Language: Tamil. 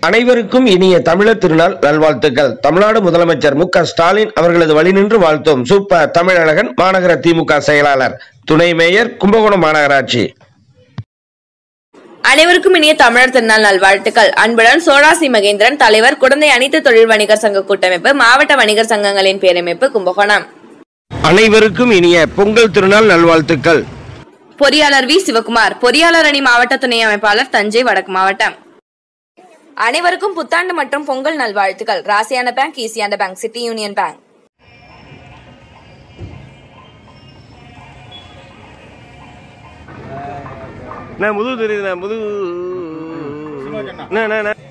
அனைவருக்கும் இனிய தமிழர் திருநாள் நல்வாழ்த்துக்கள். தமிழ்நாடு முதலமைச்சர் மு.க. ஸ்டாலின் அவர்களது வழிநின்று வாழ்த்தும் சூப்பர் தமிழழகன் மாநகர திமுக செயலாளர், துணை மேயர், கும்பகோணம் மாநகராட்சி. அனைவருக்கும் இனிய தமிழர் திருநாள் நல்வாழ்த்துக்கள். அன்புடன் சோடாசி மகேந்திரன், தலைவர், குடந்தை அனைத்து தொழில் வணிகர் சங்க கூட்டமைப்பு, மாவட்ட வணிகர் சங்கங்களின் பேரமைப்பு, கும்பகோணம். அனைவருக்கும் இனிய பொங்கல் திருநாள் நல்வாழ்த்துக்கள். பொறியாளர் வி. சிவகுமார், பொறியாளர் அணி மாவட்ட துணை அமைப்பாளர், தஞ்சை வடக்கு மாவட்டம். அனைவருக்கும் புத்தாண்டு மற்றும் பொங்கல் நல்வாழ்த்துக்கள். ராசியான பேங்க், ஈசியான பேங்க், சிட்டி யூனியன் பேங்க். முது தெரியுது.